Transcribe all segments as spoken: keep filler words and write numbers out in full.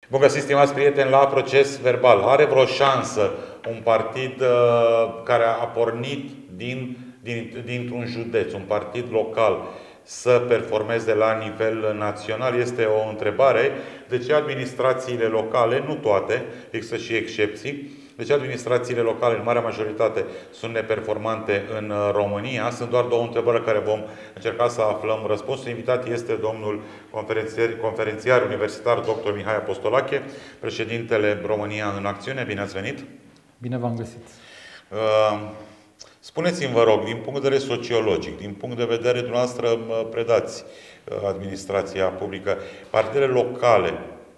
Bun găsit, stimați prieteni, la Proces Verbal. Are vreo șansă un partid uh, care a pornit din, din, dintr-un județ, un partid local, să performeze la nivel național? Este o întrebare. De ce administrațiile locale, nu toate, există și excepții, de ce administrațiile locale, în marea majoritate, sunt neperformante în România? Sunt doar două întrebări la care vom încerca să aflăm răspunsul. Invitat este domnul conferențiar, conferențiar universitar doctor Mihai Apostolache, președintele România în Acțiune. Bine ați venit! Bine v-am găsit! Spuneți-mi, vă rog, din punct de vedere sociologic, din punct de vedere dumneavoastră predați administrația publică, partidele locale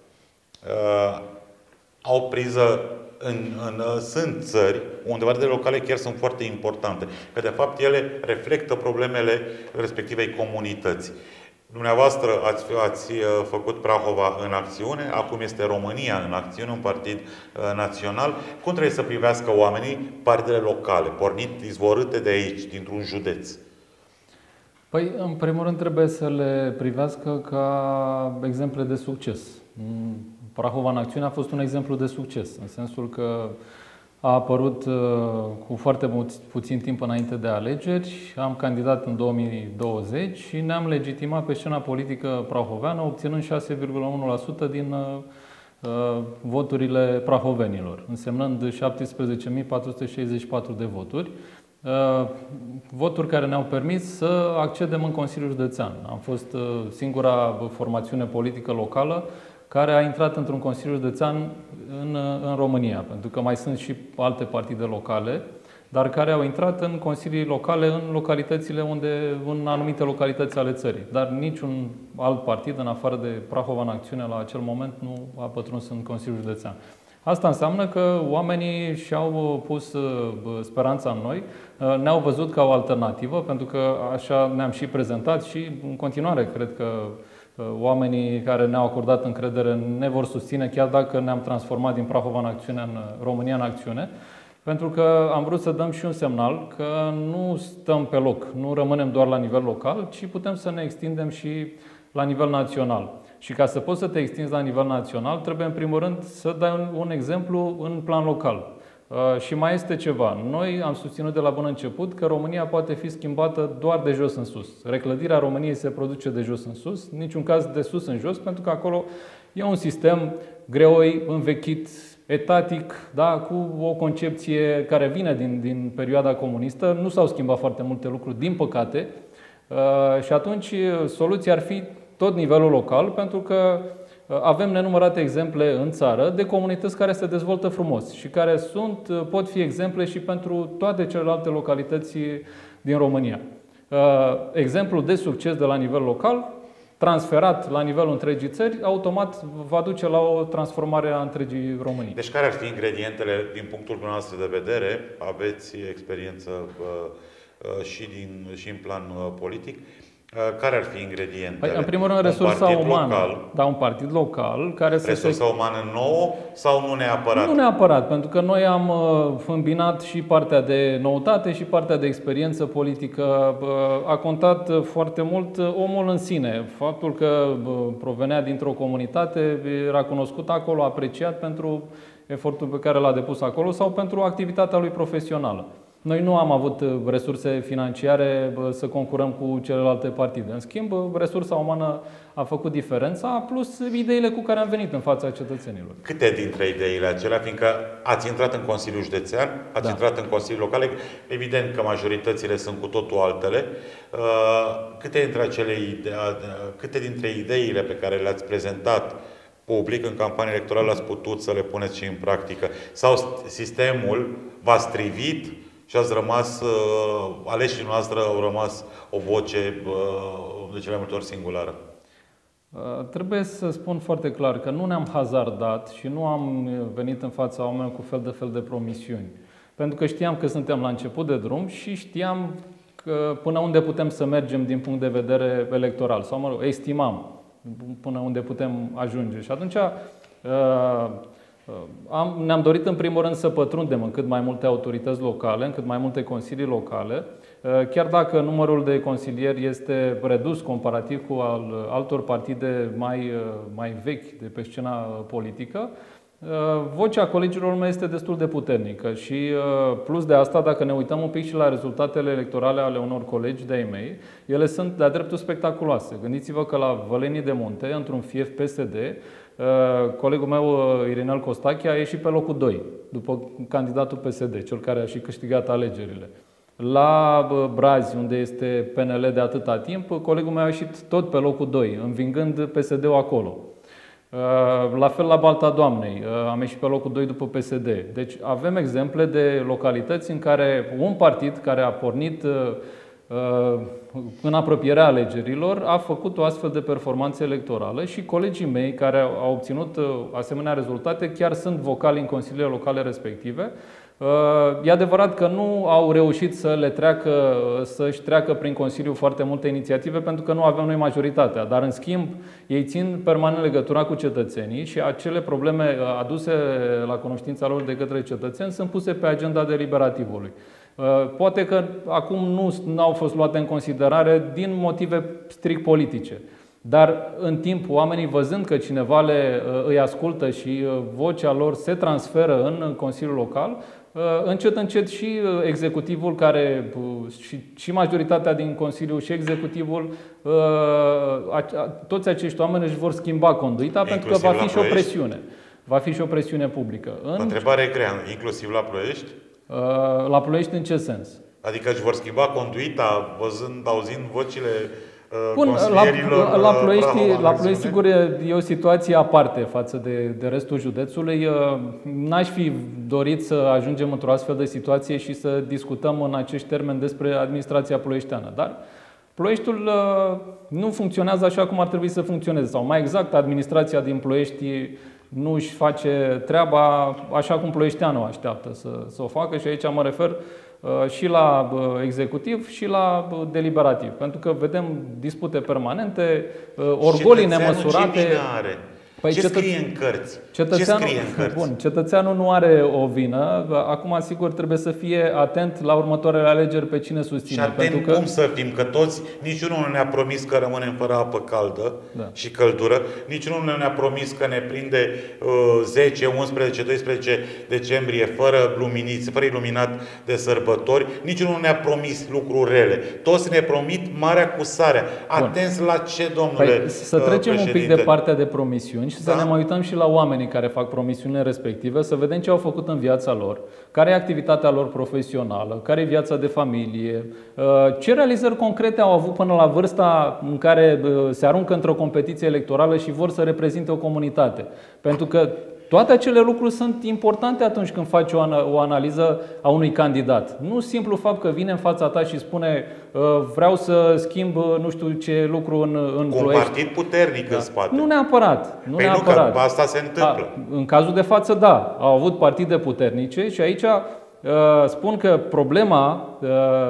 uh, au priză în, în, sunt țări unde partidele locale chiar sunt foarte importante, că de fapt ele reflectă problemele respectivei comunități. Dumneavoastră ați, ați făcut Prahova în acțiune, acum este România în acțiune, un partid uh, național. Cum trebuie să privească oamenii partidele locale, pornit, izvorâte de aici, dintr-un județ? Păi, în primul rând, trebuie să le privească ca exemple de succes. Prahova în acțiune a fost un exemplu de succes, în sensul că a apărut uh, cu foarte puțin timp înainte de alegeri, am candidat în două mii douăzeci și ne-am legitimat pe scena politică prahoveană, obținând șase virgulă unu la sută din uh, voturile prahovenilor, însemnând șaptesprezece mii patru sute șaizeci și patru de voturi. Uh, voturi care ne-au permis să accedem în Consiliul Județean. Am fost uh, singura formațiune politică locală care a intrat într-un Consiliu Județean în, în România, pentru că mai sunt și alte partide locale, dar care au intrat în consilii locale în localitățile unde, în anumite localități ale țării. Dar niciun alt partid, în afară de Prahova în acțiune, la acel moment nu a pătruns în Consiliul Județean. Asta înseamnă că oamenii și-au pus speranța în noi, ne-au văzut ca o alternativă, pentru că așa ne-am și prezentat și în continuare cred că oamenii care ne-au acordat încredere ne vor susține, chiar dacă ne-am transformat din Prahova în acțiune în România în acțiune, pentru că am vrut să dăm și un semnal că nu stăm pe loc, nu rămânem doar la nivel local, ci putem să ne extindem și la nivel național. Și ca să poți să te extinzi la nivel național, trebuie în primul rând să dai un, un exemplu în plan local. Uh, și mai este ceva. Noi am susținut de la bun început că România poate fi schimbată doar de jos în sus. Reclădirea României se produce de jos în sus, în niciun caz de sus în jos, pentru că acolo e un sistem greoi, învechit, etatic, da, cu o concepție care vine din, din perioada comunistă. Nu s-au schimbat foarte multe lucruri, din păcate. Uh, și atunci soluția ar fi tot nivelul local, pentru că avem nenumărate exemple în țară de comunități care se dezvoltă frumos și care sunt, pot fi exemple și pentru toate celelalte localități din România. Exemplul de succes de la nivel local, transferat la nivelul întregii țări, automat va duce la o transformare a întregii Românii. Deci care ar fi ingredientele, din punctul nostru de vedere, aveți experiență uh, și, din, și în plan uh, politic, care ar fi ingredientele? Păi, în primul rând, resursa un umană. Local, da, un partid local care să resursa se... umană nouă sau nu neapărat? Nu neapărat, pentru că noi am uh, îmbinat și partea de noutate și partea de experiență politică. Uh, a contat foarte mult omul în sine. Faptul că uh, provenea dintr-o comunitate, era cunoscut acolo, apreciat pentru efortul pe care l-a depus acolo sau pentru activitatea lui profesională. Noi nu am avut resurse financiare să concurăm cu celelalte partide. În schimb, resursa umană a făcut diferența, plus ideile cu care am venit în fața cetățenilor. Câte dintre ideile acelea, fiindcă ați intrat în Consiliul Județean, ați da. intrat în Consiliul Locale, evident că majoritățile sunt cu totul altele, câte dintre, acele idei, câte dintre ideile pe care le-ați prezentat public în campanie electorală ați putut să le puneți și în practică? Sau sistemul v-a strivit și ați rămas, uh, aleșii noastre au rămas o voce uh, de cele mai multe ori singulară? Uh, trebuie să spun foarte clar că nu ne-am hazardat și nu am venit în fața oamenilor cu fel de fel de promisiuni. Pentru că știam că suntem la început de drum și știam că până unde putem să mergem din punct de vedere electoral. Sau, mă rog, estimam până unde putem ajunge. Și atunci... Uh, Am, ne-am dorit în primul rând să pătrundem în cât mai multe autorități locale, în cât mai multe consilii locale Chiar dacă numărul de consilieri este redus comparativ cu al altor partide mai, mai vechi de pe scena politică, vocea colegilor mei este destul de puternică și plus de asta, dacă ne uităm un pic și la rezultatele electorale ale unor colegi de-ai mei, ele sunt de-a dreptul spectaculoase. Gândiți-vă că la Vălenii de Munte, într-un fief P S D, colegul meu, Irinel Costache, a ieșit pe locul doi, după candidatul P S D, cel care a și câștigat alegerile. La Brazi, unde este P N L de atâta timp, colegul meu a ieșit tot pe locul doi, învingând P S D-ul acolo. La fel la Balta Doamnei, am ieșit pe locul doi după P S D. Deci avem exemple de localități în care un partid care a pornit în apropierea alegerilor a făcut o astfel de performanță electorală și colegii mei care au obținut asemenea rezultate chiar sunt vocali în consiliile locale respective. E adevărat că nu au reușit să le treacă, să-și treacă prin Consiliu foarte multe inițiative pentru că nu avem noi majoritatea, dar în schimb ei țin permanent legătura cu cetățenii și acele probleme aduse la cunoștința lor de către cetățeni sunt puse pe agenda deliberativului. Poate că acum nu au fost luate în considerare din motive strict politice. Dar în timp, oamenii văzând că cineva le, îi ascultă și vocea lor se transferă în Consiliul Local, încet, încet și executivul care, și, și majoritatea din Consiliu și executivul, toți acești oameni își vor schimba conduita pentru că va fi și o presiune. Va fi și o presiune publică. O întrebare grea, inclusiv la Ploiești? La Ploiești în ce sens? Adică își vor schimba conduita văzând, auzind vocile Bun, la, la Ploiești, la Ploiești sigur e o situație aparte față de, de restul județului. N-aș fi dorit să ajungem într-o astfel de situație și să discutăm în acești termeni despre administrația ploieșteană. Dar Ploieștiul nu funcționează așa cum ar trebui să funcționeze. Sau mai exact, administrația din Ploiești nu își face treaba așa cum ploieșteanul așteaptă să, să o facă și aici mă refer și la executiv și la deliberativ. Pentru că vedem dispute permanente, orgolii nemăsurate. Ce are? Păi ce cetă... scrie în cărți? Cetățeanul... Ce scrie în cărți? Bun, cetățeanul nu are o vină. Acum, sigur, trebuie să fie atent la următoarele alegeri pe cine susține. Și atent pentru că... cum să fim, că toți, niciunul nu ne-a promis că rămânem fără apă caldă da. și căldură, niciunul nu ne-a promis că ne prinde uh, zece, unsprezece, doisprezece decembrie fără luminiți, fără iluminat de sărbători, niciunul nu ne-a promis lucruri rele. Toți ne promit marea cusarea. Atenți la ce, domnule păi, să trecem uh, un pic de partea de promisiuni și să da? ne mai uităm și la oamenii care fac promisiunile respective, să vedem ce au făcut în viața lor, care e activitatea lor profesională, care e viața de familie, ce realizări concrete au avut până la vârsta în care se aruncă într-o competiție electorală și vor să reprezinte o comunitate. Pentru că toate acele lucruri sunt importante atunci când faci o analiză a unui candidat. Nu simplu fapt că vine în fața ta și spune vreau să schimb nu știu ce lucru în, în Cu un Ploiești. partid puternic da. în spate. Nu neapărat. Nu păi neapărat. Nu, că asta se întâmplă. A, în cazul de față, da. Au avut partide puternice și aici uh, spun că problema uh,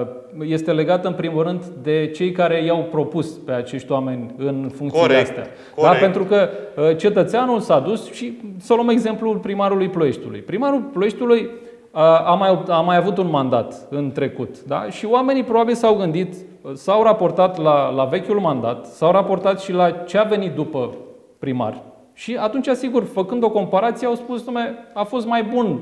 este legată în primul rând de cei care i-au propus pe acești oameni în funcțiile corect, astea. corect. Da? Pentru că uh, cetățeanul s-a dus și să luăm exemplul primarului Ploieștiului. Primarul Ploieștiului a mai, a mai avut un mandat în trecut. Da? Și oamenii probabil s-au gândit, s-au raportat la, la vechiul mandat, s-au raportat și la ce a venit după primar. Și atunci, sigur, făcând o comparație, au spus, dumne, a fost mai bun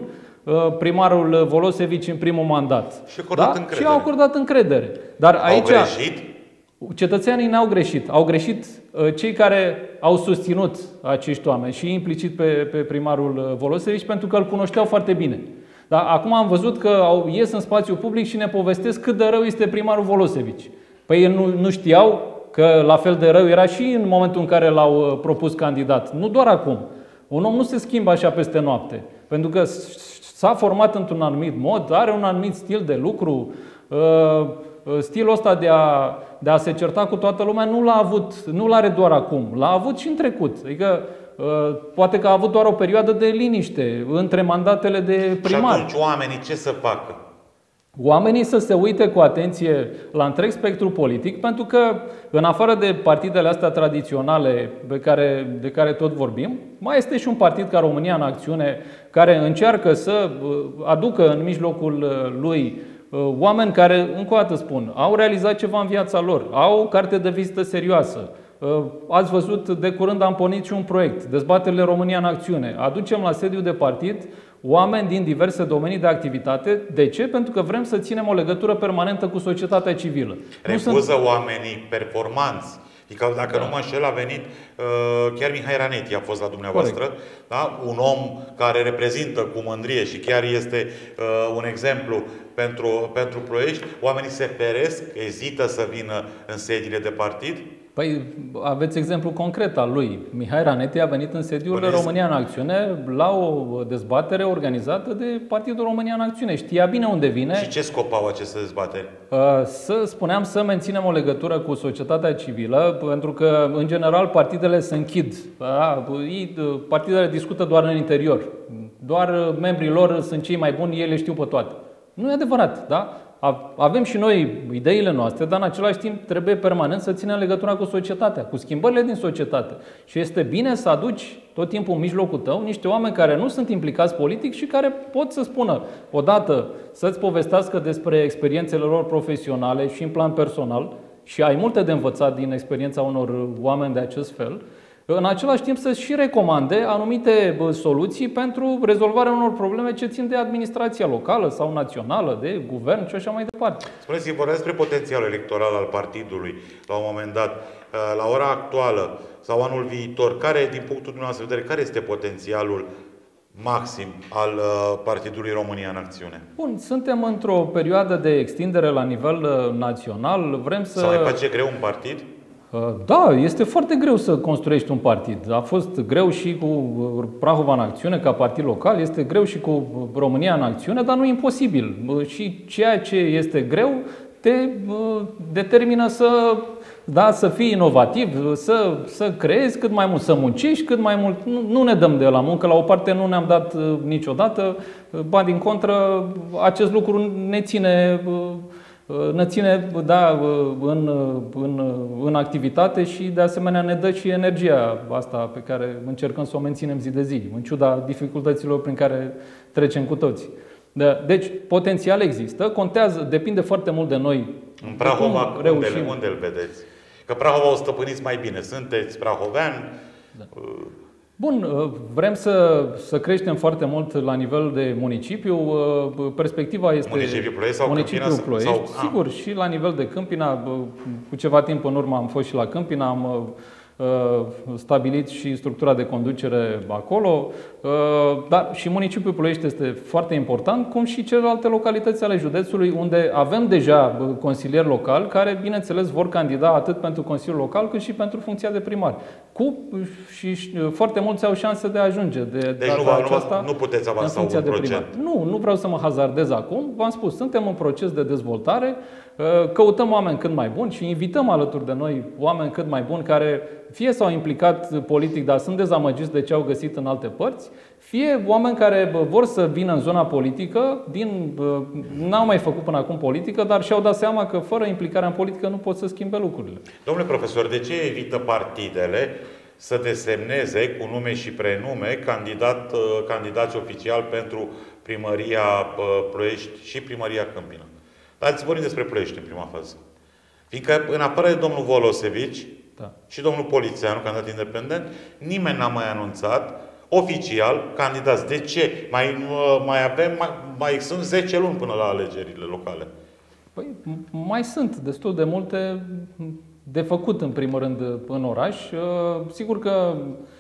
primarul Volosevici în primul mandat. Și, da? Și au acordat încredere. Dar au aici, greșit? Cetățenii n-au greșit. Au greșit cei care au susținut acești oameni și implicit pe, pe primarul Volosevici pentru că îl cunoșteau foarte bine. Dar acum am văzut că au, ies în spațiu public și ne povestesc cât de rău este primarul Volosevici. Păi ei nu, nu știau că la fel de rău era și în momentul în care l-au propus candidat. Nu doar acum. Un om nu se schimbă așa peste noapte. Pentru că s-a format într-un anumit mod, are un anumit stil de lucru. Stilul ăsta de a, de a se certa cu toată lumea nu l-a avut, nu l-are doar acum. L-a avut și în trecut. Adică poate că a avut doar o perioadă de liniște între mandatele de primar. Și atunci oamenii ce să facă? Oamenii să se uite cu atenție la întreg spectru politic, pentru că în afară de partidele astea tradiționale pe care, de care tot vorbim, mai este și un partid ca România în Acțiune, care încearcă să aducă în mijlocul lui Oameni care, încă o dată spun, au realizat ceva în viața lor, au o carte de vizită serioasă. Ați văzut, de curând am pornit și un proiect, Dezbaterile România în Acțiune. Aducem la sediu de partid oameni din diverse domenii de activitate. De ce? Pentru că vrem să ținem o legătură permanentă cu societatea civilă. Refuză sunt... oamenii performanți. Adică, dacă da. nu mă înșel, a venit chiar Mihai Raneti, a fost la dumneavoastră, da? Un om care reprezintă cu mândrie și chiar este uh, un exemplu pentru, pentru Ploiești. Oamenii se feresc, ezită să vină în sediile de partid. Păi aveți exemplu concret al lui. Mihai Raneti a venit în sediul Bănesc. România în Acțiune la o dezbatere organizată de Partidul România în Acțiune. Știa bine unde vine. Și ce scop au aceste dezbateri? Să spuneam să menținem o legătură cu societatea civilă, pentru că în general partidele se închid. Partidele discută doar în interior. Doar membrii lor sunt cei mai buni, ei le știu pe toate. Nu e adevărat, da? Avem și noi ideile noastre, dar în același timp trebuie permanent să ținem legătura cu societatea, cu schimbările din societate. Și este bine să aduci tot timpul în mijlocul tău niște oameni care nu sunt implicați politic și care pot să spună, odată, să-ți povestească despre experiențele lor profesionale și în plan personal, și ai multe de învățat din experiența unor oameni de acest fel, în același timp să și recomande anumite soluții pentru rezolvarea unor probleme ce țin de administrația locală sau națională, de guvern și așa mai departe. Spuneți-mi, vorbeați despre potențialul electoral al partidului la un moment dat. La ora actuală sau anul viitor, care, din punctul dumneavoastră de vedere, care este potențialul maxim al Partidului România în Acțiune? Bun, suntem într-o perioadă de extindere la nivel național. Vrem să... Să mai face greu un partid? Da, este foarte greu să construiești un partid. A fost greu și cu Prahova în Acțiune ca partid local, este greu și cu România în Acțiune, dar nu e imposibil. Și ceea ce este greu te determină să, da, să fii inovativ, să, să creezi cât mai mult, să muncești cât mai mult. Nu, nu ne dăm de la muncă, la o parte nu ne-am dat niciodată, ba din contră, acest lucru ne ține... ne ține, da, în, în, în activitate și de asemenea ne dă și energia asta pe care încercăm să o menținem zi de zi, în ciuda dificultăților prin care trecem cu toții. Deci, potențial există, contează, depinde foarte mult de noi. În Prahova, unde, unde îl vedeți? Că Prahova o stăpâniți mai bine. Sunteți prahovean? Da. Bun, vrem să, să creștem foarte mult la nivel de municipiu. Perspectiva este municipiul Ploiești sau municipiul Câmpina? Ploiești. Sau, sigur, ah. și la nivel de Câmpina. Cu ceva timp în urmă am fost și la Câmpina, am stabilit și structura de conducere acolo. Dar și municipiul Ploiești este foarte important, cum și celelalte localități ale județului, unde avem deja consilieri locali care, bineînțeles, vor candida atât pentru Consiliul Local cât și pentru funcția de primar. Cu, și, și foarte mulți au șanse de a ajunge de deci nu, aceasta, nu puteți avansa un procent. Nu, nu vreau să mă hazardez acum. V-am spus, suntem în proces de dezvoltare, căutăm oameni cât mai buni și invităm alături de noi oameni cât mai buni care fie s-au implicat politic, dar sunt dezamăgiți de ce au găsit în alte părți, fie oameni care vor să vină în zona politică, din, n-au mai făcut până acum politică, dar și-au dat seama că fără implicarea în politică nu pot să schimbe lucrurile. Domnule profesor, de ce evită partidele să desemneze cu nume și prenume candidat, candidați oficial pentru primăria Ploiești și primăria Câmpina? Dar ați vorbit despre Ploiești în prima fază. Fiindcă, în afară de domnul Volosevici, da, și domnul Polițeanu, candidat independent, nimeni n-a mai anunțat oficial candidați. De ce? Mai, mai avem, mai, mai sunt zece luni până la alegerile locale. Păi, mai sunt destul de multe de făcut, în primul rând, în oraș. Sigur că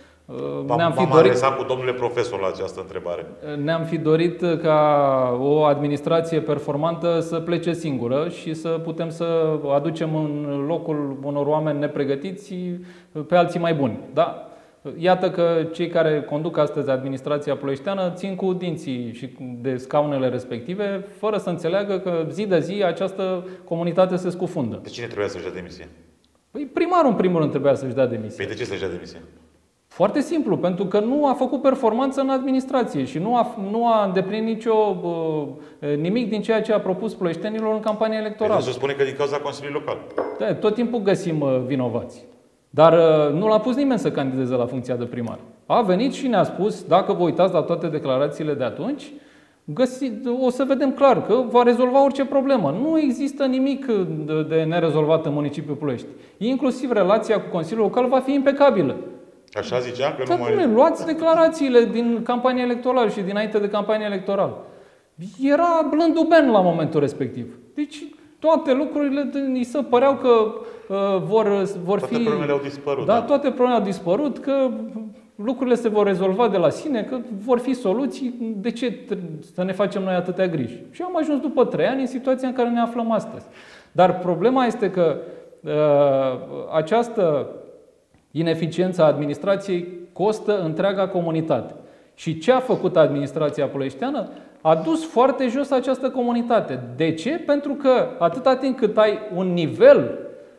ne-am fi dorit cu domnule profesor la această întrebare. Ne-am fi dorit ca o administrație performantă să plece singură și să putem să aducem în locul unor oameni nepregătiți pe alții mai buni. Da? Iată că cei care conduc astăzi administrația ploieșteană țin cu dinții și de scaunele respective, fără să înțeleagă că zi de zi această comunitate se scufundă. De cine trebuia să-și dea demisia? Păi primarul, în primul rând, trebuia să-și dea demisia. Păi de ce să-și dea demisia? Foarte simplu, pentru că nu a făcut performanță în administrație și nu a, nu a îndeplinit nicio, uh, nimic din ceea ce a propus ploieștenilor în campania electorală. Se spune că din cauza Consiliului Local. Da, tot timpul găsim uh, vinovați. Dar uh, nu l-a pus nimeni să candideze la funcția de primar. A venit și ne-a spus, dacă vă uitați la toate declarațiile de atunci, găsi, o să vedem clar că va rezolva orice problemă. Nu există nimic de, de nerezolvat în municipiul Ploiești. Inclusiv relația cu Consiliul Local va fi impecabilă. Așa zicea? Că da, nu mai... luați declarațiile din campania electorală și dinainte de campania electorală. Era blândul ben la momentul respectiv. Deci toate lucrurile îi se păreau că uh, vor, vor toate fi... Toate problemele au dispărut. Da, da, toate problemele au dispărut, că lucrurile se vor rezolva de la sine, că vor fi soluții. De ce să ne facem noi atâtea griji? Și am ajuns după trei ani în situația în care ne aflăm astăzi. Dar problema este că uh, această ineficiența administrației costă întreaga comunitate. Și ce a făcut administrația ploieșteană? A dus foarte jos această comunitate. De ce? Pentru că atâta timp cât ai un nivel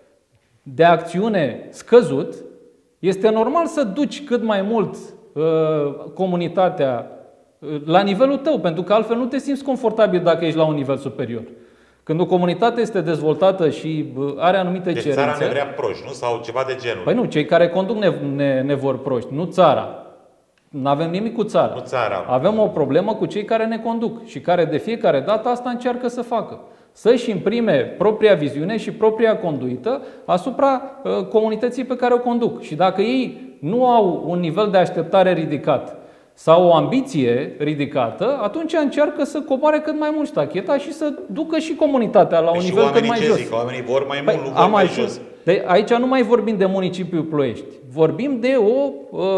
de acțiune scăzut, este normal să duci cât mai mult uh, comunitatea uh, la nivelul tău, pentru că altfel nu te simți confortabil dacă ești la un nivel superior. Când o comunitate este dezvoltată și are anumite deci cerințe... țara ne vrea proști, nu? Sau ceva de genul. Păi nu, cei care conduc ne, ne, ne vor proști, nu țara. Nu avem nimic cu țara. Nu țara. Avem o problemă cu cei care ne conduc și care de fiecare dată asta încearcă să facă. Să-și imprime propria viziune și propria conduită asupra uh, comunității pe care o conduc. Și dacă ei nu au un nivel de așteptare ridicat sau o ambiție ridicată, atunci încearcă să coboare cât mai mult ștacheta și să ducă și comunitatea la un nivel cât mai jos. Zic, oamenii vor mai păi, mult, nu vor mai ajuns. jos. De, aici nu mai vorbim de municipiul Ploiești. Vorbim de o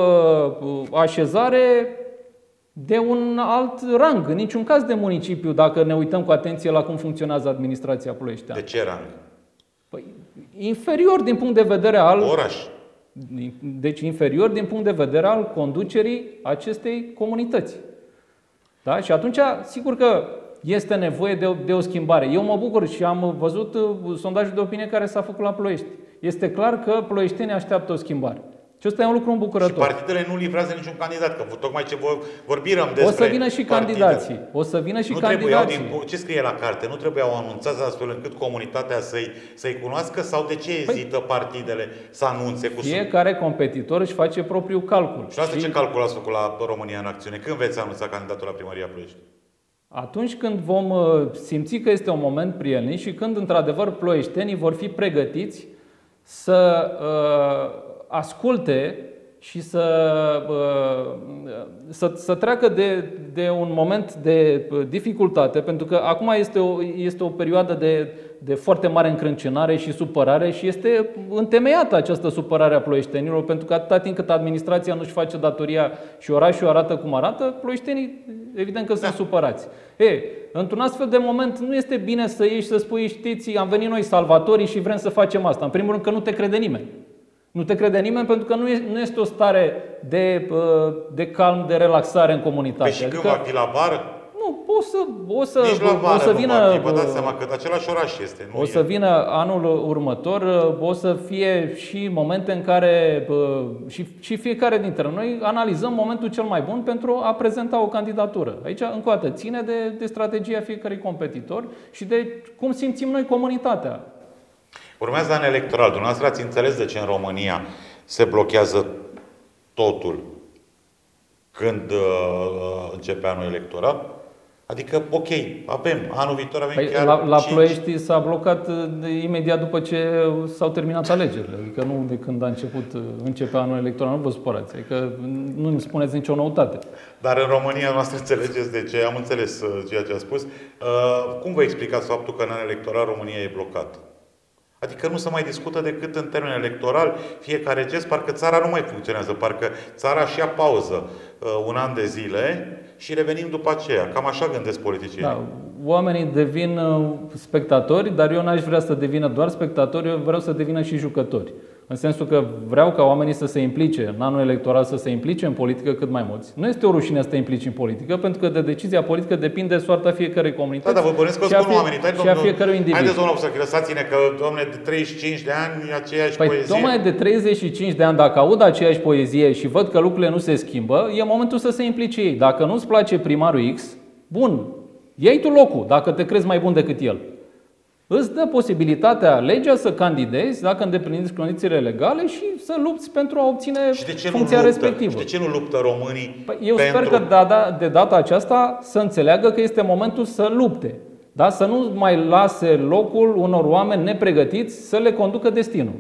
uh, așezare de un alt rang. În niciun caz de municipiu, dacă ne uităm cu atenție la cum funcționează administrația ploieșteană. De ce rang? Păi, inferior din punct de vedere al... Oraș. Deci inferior din punct de vedere al conducerii acestei comunități. Da? Și atunci, sigur că este nevoie de o, de o schimbare. Eu mă bucur și am văzut uh, sondajul de opinie care s-a făcut la Ploiești. Este clar că ploieștenii așteaptă o schimbare. Și ăsta e un lucru îmbucurător. Și partidele nu livrează niciun candidat, că tocmai ce vorbim despre O să vină și candidații. O să vină și nu candidații. Din, ce scrie la carte? Nu trebuiau anunțați astfel încât comunitatea să-i, să-i cunoască? Sau de ce ezită păi, partidele să anunțe? Cu fiecare competitor își face propriul calcul. Și asta și... ce calcul ați făcut la România în acțiune? Când veți anunța candidatul la Primăria Ploiești? Atunci când vom simți că este un moment prielnic și când într-adevăr ploieștenii vor fi pregătiți să uh, asculte și să, să, să treacă de, de un moment de dificultate, pentru că acum este o, este o perioadă de, de foarte mare încrâncenare și supărare și este întemeiată această supărare a ploieștenilor, pentru că atâta timp cât administrația nu-și face datoria și orașul arată cum arată, ploieștenii evident că sunt da. supărați. E, într-un astfel de moment nu este bine să ieși să spui, știți, am venit noi salvatorii și vrem să facem asta. În primul rând că nu te crede nimeni. Nu te crede nimeni pentru că nu este o stare de, de calm, de relaxare în comunitate. Păi și adică, când va fi la vară? Nu, o să, o să, Nici la vară o să nu vină... va fi. Vă dați seama că același oraș este. Nu o e. să vină anul următor, o să fie și momente în care și, și fiecare dintre noi analizăm momentul cel mai bun pentru a prezenta o candidatură. Aici, încă o dată, ține de, de strategia fiecărui competitor și de cum simțim noi comunitatea. Urmează an electoral. Dumneavoastră ați înțeles de ce în România se blochează totul când uh, începe anul electoral? Adică, ok, avem, anul viitor avem păi, chiar La, la cinci... Ploiești s-a blocat de, imediat după ce s-au terminat alegerile. Adică nu de când a început, începe anul electoral, nu vă supărați. Adică nu îmi spuneți nicio noutate. Dar în România noastră înțelegeți de ce? Am înțeles uh, ceea ce a spus. Uh, cum vă explicați faptul că în anul electoral România e blocată? Adică nu se mai discută decât în termen electoral, fiecare gest, parcă țara nu mai funcționează, parcă țara și ia pauză uh, un an de zile și revenim după aceea. Cam așa gândesc politicienii. Da, oamenii devin spectatori, dar eu n-aș vrea să devină doar spectatori, eu vreau să devină și jucători. În sensul că vreau ca oamenii să se implice, în anul electoral să se implice în politică cât mai mulți. Nu este o rușine să te implici în politică, pentru că de decizia politică depinde soarta fiecărei comunități. Da, dar vă bănesc că spun oamenii. Și a fiecărui individ. Haideți, domnul să lăsați-ne că, domnule, de treizeci și cinci de ani e aceeași păi, poezie. Tocmai de treizeci și cinci de ani, dacă aud aceeași poezie și văd că lucrurile nu se schimbă, e momentul să se implice ei. Dacă nu-ți place primarul X, bun, iei tu locul, dacă te crezi mai bun decât el. Îți dă posibilitatea, legea, să candidezi dacă îndeplinești condițiile legale și să lupți pentru a obține funcția luptă? respectivă. Și de ce nu luptă românii? Păi eu pentru... sper că da, da, de data aceasta să înțeleagă că este momentul să lupte. Da? Să nu mai lase locul unor oameni nepregătiți să le conducă destinul.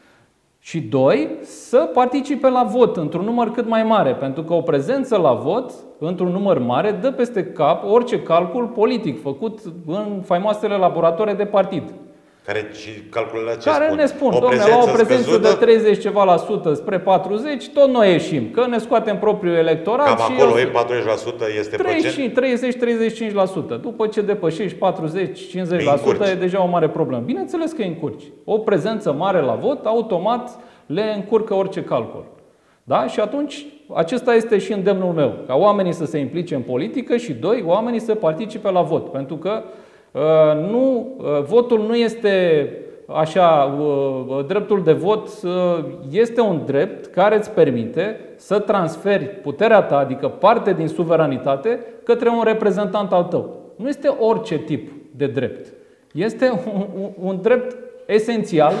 Și doi, să participe la vot într-un număr cât mai mare, pentru că o prezență la vot într-un număr mare dă peste cap orice calcul politic făcut în faimoasele laboratoare de partid. Care și calculele ce care spun? ne spun, o domnule, prezență la o prezență scăzută, de treizeci ceva la sută spre patruzeci, tot noi ieșim, că ne scoatem propriul electorat. Cam și acolo eu, e patruzeci la sută este procent. treizeci treizeci și cinci la sută. După ce depășești patruzeci cincizeci la sută e deja o mare problemă. Bineînțeles că îi încurci. O prezență mare la vot, automat le încurcă orice calcul. Da? Și atunci, acesta este și îndemnul meu. Ca oamenii să se implice în politică și, doi, oamenii să participe la vot. Pentru că uh, nu, uh, votul nu este așa, uh, dreptul de vot uh, este un drept care îți permite să transferi puterea ta, adică parte din suveranitate, către un reprezentant al tău. Nu este orice tip de drept. Este un, un, un drept esențial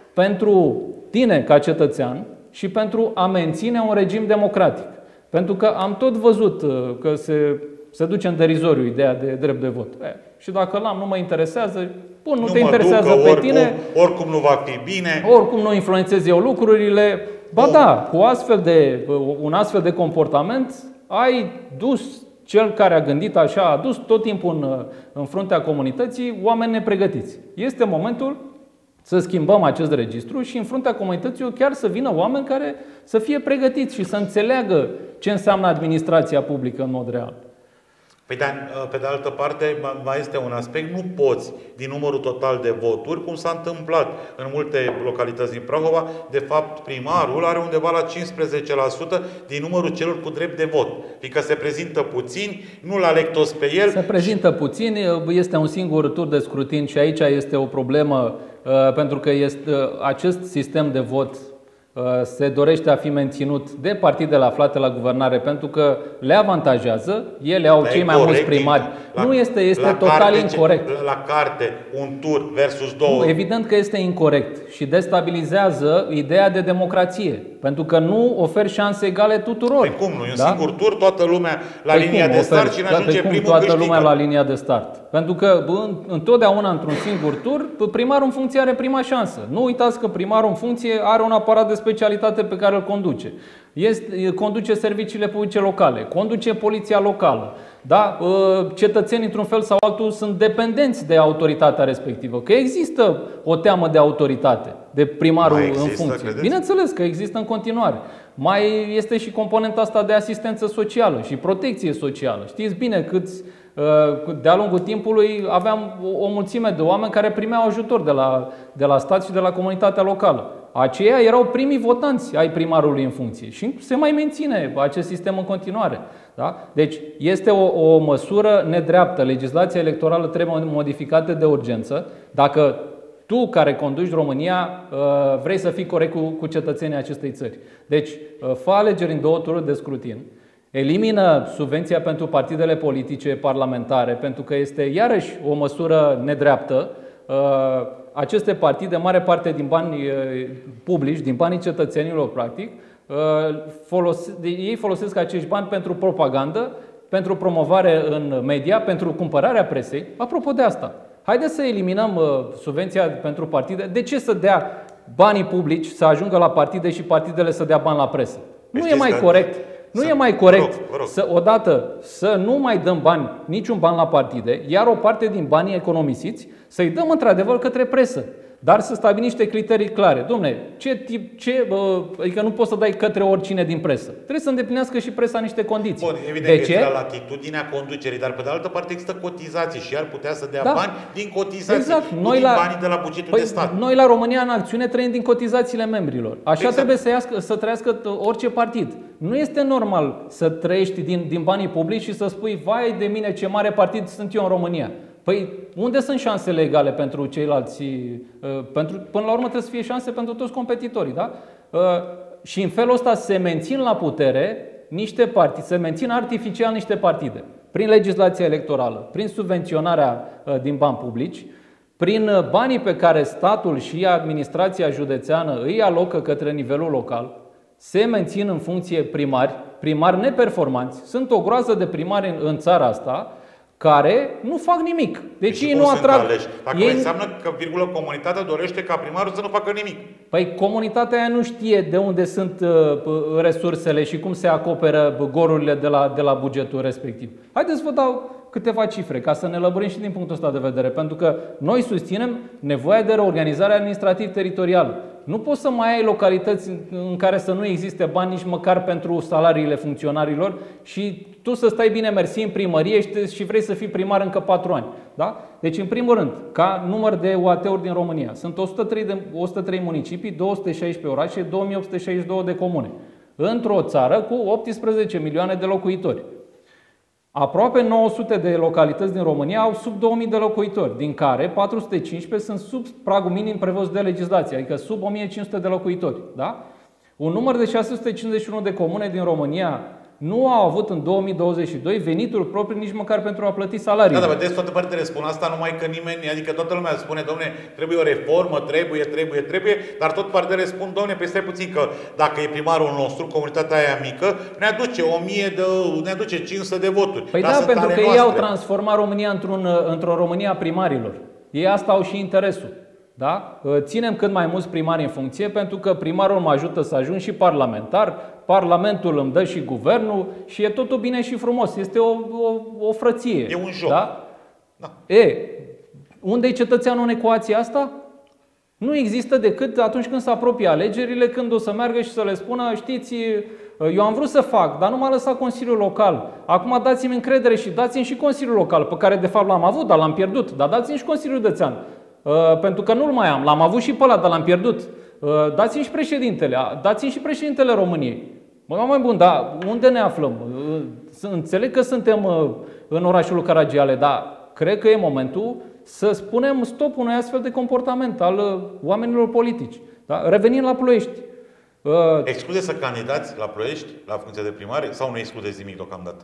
pentru tine ca cetățean și pentru a menține un regim democratic. Pentru că am tot văzut că se, se duce în derizoriu ideea de drept de vot. E, și dacă l-am, nu mă interesează, bun, nu, nu te interesează ducă, pe oricum, tine. Oricum nu va fi bine. Oricum nu influențez eu lucrurile. Ba oh. da, cu astfel de, un astfel de comportament ai dus, cel care a gândit așa, a dus tot timpul în, în fruntea comunității oameni nepregătiți. Este momentul să schimbăm acest registru și în fruntea comunității chiar să vină oameni care să fie pregătiți și să înțeleagă ce înseamnă administrația publică în mod real. Păi, dar, pe de altă parte, mai este un aspect. Nu poți, din numărul total de voturi, cum s-a întâmplat în multe localități din Prahova, de fapt, primarul are undeva la cincisprezece la sută din numărul celor cu drept de vot. Fiindcă se prezintă puțini, nu-l aleg toți pe el. Se prezintă puțini, este un singur tur de scrutin și aici este o problemă, pentru că este, acest sistem de vot se dorește a fi menținut de partidele aflate la guvernare pentru că le avantajează, ele au cei mai mulți primari. La, nu este, este la total carte, incorect. La carte, un tur versus două. Nu, evident că este incorect și destabilizează ideea de democrație, pentru că nu oferi șanse egale tuturor. Păi cum nu? E un da? singur tur, toată lumea la păi linia cum? de start și ne ajunge cum primul toată câștigă. lumea la linia de start. Pentru că întotdeauna într-un singur tur, primarul în funcție are prima șansă. Nu uitați că primarul în funcție are un aparat de specialitate pe care îl conduce. Este, conduce serviciile publice locale, conduce poliția locală. Da? Cetățenii, într-un fel sau altul, sunt dependenți de autoritatea respectivă. Că există o teamă de autoritate, de primarul există, în funcție. Credeți? Bineînțeles că există în continuare. Mai este și componenta asta de asistență socială și protecție socială. Știți bine câți, de-a lungul timpului, aveam o mulțime de oameni care primeau ajutor de la, de la stat și de la comunitatea locală. Aceia erau primii votanți ai primarului în funcție și se mai menține acest sistem în continuare. Da? Deci este o, o măsură nedreaptă. Legislația electorală trebuie modificată de urgență. Dacă tu, care conduci România, vrei să fii corect cu, cu cetățenii acestei țări. Deci, fă alegeri în două tururi de scrutin. Elimină subvenția pentru partidele politice parlamentare, pentru că este iarăși o măsură nedreaptă. Aceste partide, mare parte din bani publici, din banii cetățenilor, practic, folos- ei folosesc acești bani pentru propagandă, pentru promovare în media, pentru cumpărarea presei. Apropo de asta, haideți să eliminăm subvenția pentru partide. De ce să dea banii publici să ajungă la partide și partidele să dea bani la presă? Nu e mai corect. Nu e mai corect să, odată, să nu mai dăm bani, niciun ban la partide, iar o parte din banii economisiți să-i dăm într-adevăr către presă. Dar să stabilim niște criterii clare. Dom'le, ce tip, ce, adică nu poți să dai către oricine din presă. Trebuie să îndeplinească și presa niște condiții. Bun, evident de că ce? Este la latitudinea conducerii, dar pe de altă parte există cotizații și ar putea să dea da. bani din cotizații, exact. Noi din la, banii de la bugetul păi, de stat. Noi la România în acțiune trăim din cotizațiile membrilor. Așa exact. trebuie să, iască, să trăiască orice partid. Nu este normal să trăiești din, din banii publici și să spui, vai de mine ce mare partid sunt eu în România. Păi unde sunt șansele egale pentru ceilalți? Pentru, până la urmă trebuie să fie șanse pentru toți competitorii. Da? Și în felul ăsta se mențin la putere niște partide, se mențin artificial niște partide. Prin legislația electorală, prin subvenționarea din bani publici, prin banii pe care statul și administrația județeană îi alocă către nivelul local, se mențin în funcție primari, primari neperformanți. Sunt o groază de primari în, în țara asta care nu fac nimic. Deci ei nu atrag. Dacă ei... înseamnă că, virgulă, comunitatea dorește ca primarul să nu facă nimic. Păi comunitatea aia nu știe de unde sunt uh, resursele și cum se acoperă golurile de la, de la bugetul respectiv. Haideți să vă dau câteva cifre ca să ne lămurim și din punctul ăsta de vedere. Pentru că noi susținem nevoia de reorganizare administrativ-teritorială. Nu poți să mai ai localități în care să nu existe bani nici măcar pentru salariile funcționarilor și tu să stai bine mersi în primărie și vrei să fii primar încă patru ani. Da? Deci, în primul rând, ca număr de U A T-uri din România, sunt o sută trei, de, o sută trei municipii, două sute șaisprezece orașe, două mii opt sute șaizeci și doi de comune. Într-o țară cu optsprezece milioane de locuitori. Aproape nouă sute de localități din România au sub două mii de locuitori, din care patru sute cincisprezece sunt sub pragul minim prevăzut de legislație, adică sub o mie cinci sute de locuitori. Da? Un număr de șase sute cincizeci și unu de comune din România nu au avut în două mii douăzeci și doi venituri proprii nici măcar pentru a plăti salarii. Da, dar vedeți, toate părțile spun asta, numai că nimeni, adică toată lumea spune, domne, trebuie o reformă, trebuie, trebuie, trebuie, dar tot partele spun, domne, păi stai puțin că dacă e primarul nostru, comunitatea aia mică, ne aduce o mie de, ne aduce cinci sute de voturi. Păi da, pentru că ei au transformat România într-un, într-o România primarilor. Ei asta au și interesul. Da? Ținem cât mai mulți primari în funcție, pentru că primarul mă ajută să ajung și parlamentar, Parlamentul îmi dă și guvernul și e totul bine și frumos. Este o, o, o frăție. E un joc. Da? Da. E, unde e cetățeanul în ecuația asta? Nu există decât atunci când se apropie alegerile, când o să meargă și să le spună, știți, eu am vrut să fac, dar nu m-a lăsat Consiliul Local. Acum dați-mi încredere și dați-mi și Consiliul Local, pe care de fapt l-am avut, dar l-am pierdut. Dar dați-mi și Consiliul Județean. Uh, pentru că nu-l mai am. L-am avut și pe ăla, dar l-am pierdut. Uh, dați-mi și președintele. Dați-mi și președintele României. Mă, mai bun, dar unde ne aflăm? Uh, înțeleg că suntem uh, în orașul Caragiale, dar cred că e momentul să spunem stop unui astfel de comportament al uh, oamenilor politici. Da? Revenind la Ploiești. Uh, Exclude să candidați la Ploiești, la funcție de primar, sau nu excludeți nimic deocamdată?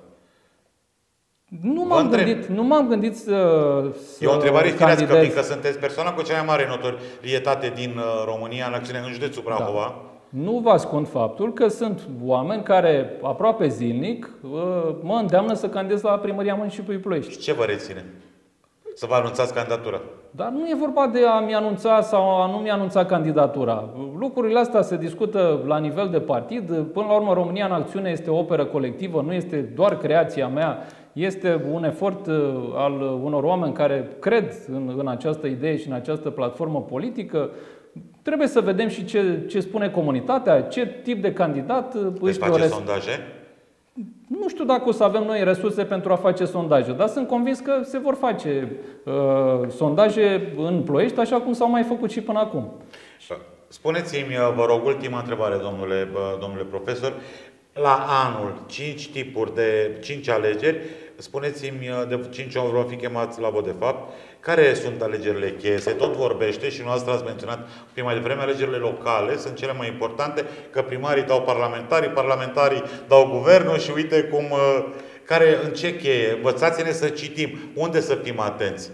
Nu m-am gândit, nu m-am gândit să, să E o întrebare firească, fiindcă sunteți persoana cu cea mai mare notorietate din România în acțiune în județul Prahova. Da. Nu vă ascund faptul că sunt oameni care aproape zilnic mă îndeamnă să candidez la primăria municipiului Ploiești. Și ce vă reține? Să vă anunțați candidatura? Dar nu e vorba de a-mi anunța sau a nu mi anunța candidatura. Lucrurile astea se discută la nivel de partid. Până la urmă, România în acțiune este o operă colectivă, nu este doar creația mea. Este un efort al unor oameni care cred în, în această idee și în această platformă politică. Trebuie să vedem și ce, ce spune comunitatea, ce tip de candidat își face sondaje? Nu știu dacă o să avem noi resurse pentru a face sondaje, dar sunt convins că se vor face uh, sondaje în Ploiești, așa cum s-au mai făcut și până acum. Spuneți-mi, vă rog, ultima întrebare, domnule, domnule profesor. La anul, cinci tipuri de cinci alegeri, spuneți-mi, de cinci ori vom fi chemați la vot de fapt, care sunt alegerile cheie? Se tot vorbește și noastră ați menționat pe mai devreme, alegerile locale sunt cele mai importante, că primarii dau parlamentarii, parlamentarii dau guvernul și uite cum, care, în ce cheie? Învățați-ne să citim. Unde să fim atenți?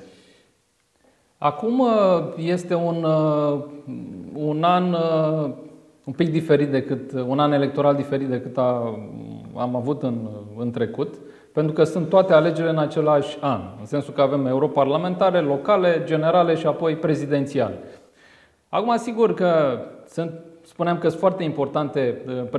Acum este un, un an un pic diferit decât, un an electoral diferit decât a, am avut în, în trecut, pentru că sunt toate alegerile în același an, în sensul că avem europarlamentare, locale, generale și apoi prezidențiale. Acum, sigur că sunt, spuneam că sunt foarte importante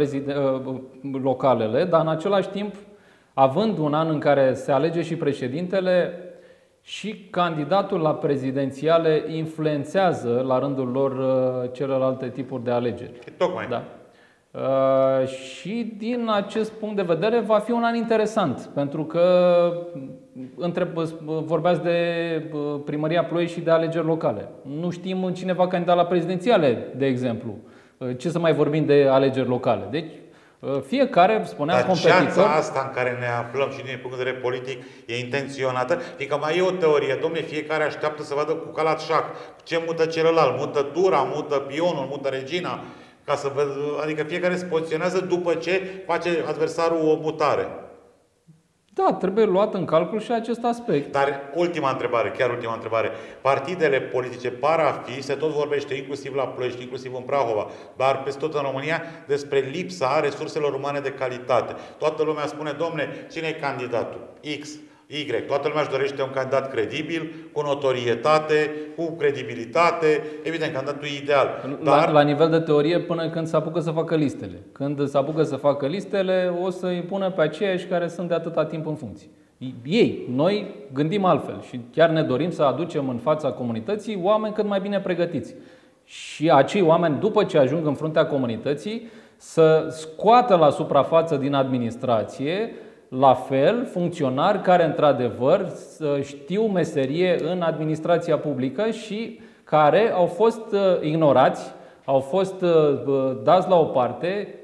localele, dar în același timp, având un an în care se alege și președintele, și candidatul la prezidențiale influențează la rândul lor celelalte tipuri de alegeri. Tocmai. Da. Uh, și din acest punct de vedere va fi un an interesant, pentru că între, vorbeați de primăria Ploiești și de alegeri locale. Nu știm cine va candida la prezidențiale, de exemplu. Ce să mai vorbim de alegeri locale. Deci fiecare, spuneam, dar competitor... șansa asta în care ne aflăm și din punct de vedere politic e intenționată, fiindcă mai e o teorie, domne, fiecare așteaptă să vadă cu calat șac ce mută celălalt, mută tura, mută pionul, mută regina, ca să văd, adică fiecare se poziționează după ce face adversarul o mutare. Da, trebuie luat în calcul și acest aspect. Dar ultima întrebare, chiar ultima întrebare. Partidele politice par a fi, se tot vorbește inclusiv la Ploiești, inclusiv în Prahova, dar peste tot în România, despre lipsa resurselor umane de calitate. Toată lumea spune, domne, cine e candidatul? X, Y. Toată lumea își dorește un candidat credibil, cu notorietate, cu credibilitate, evident, candidatul ideal. Dar... La, la nivel de teorie, până când se apucă să facă listele. Când se apucă să facă listele, o să îi pună pe aceiași care sunt de atâta timp în funcție. Ei, noi gândim altfel și chiar ne dorim să aducem în fața comunității oameni cât mai bine pregătiți. Și acei oameni, după ce ajung în fruntea comunității, să scoată la suprafață din administrație la fel, funcționari care, într-adevăr, știu meserie în administrația publică și care au fost ignorați, au fost dați la o parte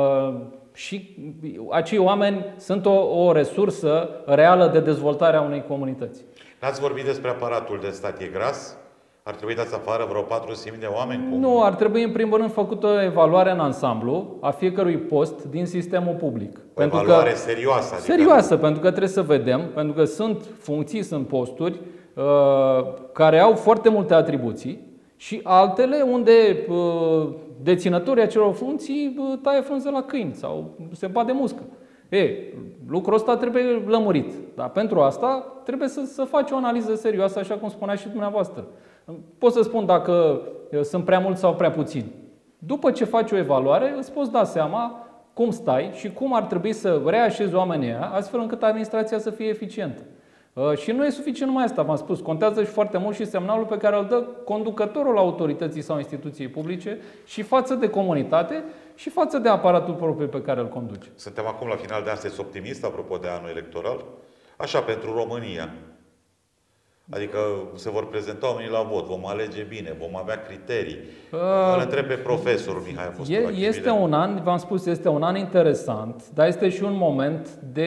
și acei oameni sunt o, o resursă reală de dezvoltare a unei comunități. N-ați vorbit despre aparatul de stat, e gras? Ar trebui dați afară vreo patru sute de oameni? Cum? Nu, ar trebui în primul rând făcută o evaluare în ansamblu a fiecărui post din sistemul public. O pentru evaluare că, serioasă? Adică serioasă, pentru că trebuie să vedem, pentru că sunt funcții, sunt posturi uh, care au foarte multe atribuții și altele unde uh, deținătorii acelor funcții uh, taie frunze la câini sau se bate muscă. E, lucrul ăsta trebuie lămurit, dar pentru asta trebuie să, să faci o analiză serioasă, așa cum spunea și dumneavoastră. Pot să spun dacă sunt prea mulți sau prea puțini. După ce faci o evaluare, îți poți da seama cum stai și cum ar trebui să reașezi oamenii ăia, astfel încât administrația să fie eficientă. Și nu e suficient numai asta, v-am spus. Contează și foarte mult și semnalul pe care îl dă conducătorul autorității sau instituției publice și față de comunitate și față de aparatul propriu pe care îl conduce. Suntem acum la final de an, sunteți optimist apropo de anul electoral? Așa, pentru România. Adică se vor prezenta oamenii la vot, vom alege bine, vom avea criterii. Uh, Îl întreb pe profesorul Mihai Apostolache. Este un an, v-am spus, este un an interesant, dar este și un moment de,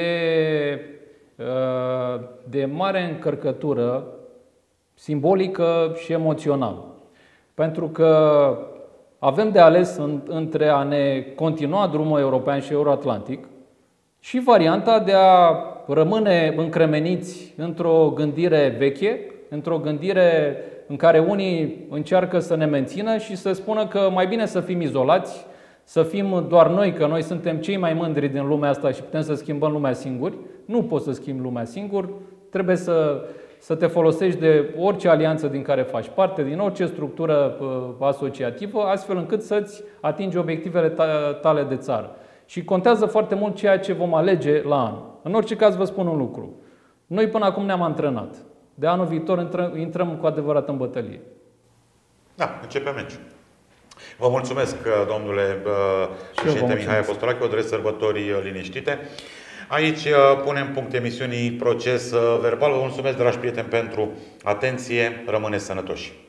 de mare încărcătură simbolică și emoțională. Pentru că avem de ales în, între a ne continua drumul european și euroatlantic și varianta de a rămâne încremeniți într-o gândire veche, într-o gândire în care unii încearcă să ne mențină și să spună că mai bine să fim izolați, să fim doar noi, că noi suntem cei mai mândri din lumea asta și putem să schimbăm lumea singuri. Nu poți să schimbi lumea singur, trebuie să, să te folosești de orice alianță din care faci parte, din orice structură asociativă, astfel încât să-ți atingi obiectivele tale de țară. Și contează foarte mult ceea ce vom alege la anul. În orice caz vă spun un lucru. Noi până acum ne-am antrenat. De anul viitor intrăm, intrăm cu adevărat în bătălie. Da, începe meciul. Vă mulțumesc, domnule președinte Mihai Apostolache, o doresc sărbători liniștite. Aici punem punct emisiunii Proces Verbal. Vă mulțumesc, dragi prieteni, pentru atenție. Rămâneți sănătoși.